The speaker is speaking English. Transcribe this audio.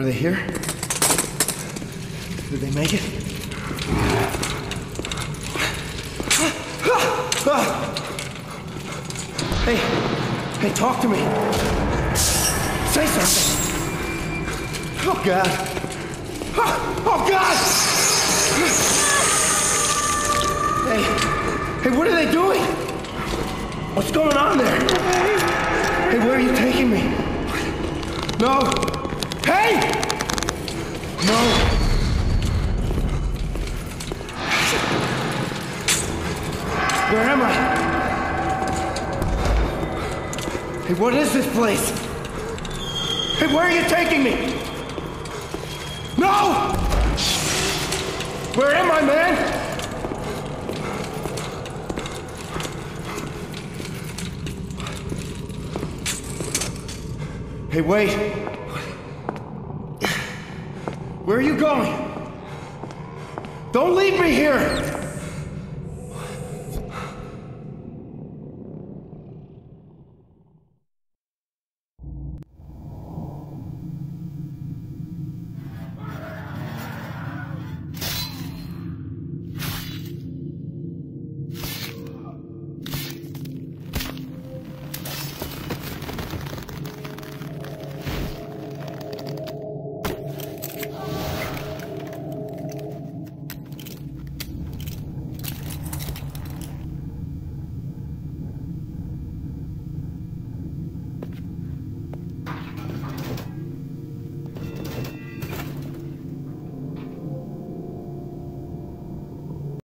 Are they here? Did they make it? Hey, talk to me. Say something. Oh, God. Oh, God! Hey, what are they doing? What's going on there? Hey, where are you taking me? No. Hey! No. Where am I? Hey, what is this place? Hey, where are you taking me? No! Where am I, man? Hey, wait. Where are you going? Don't leave me here!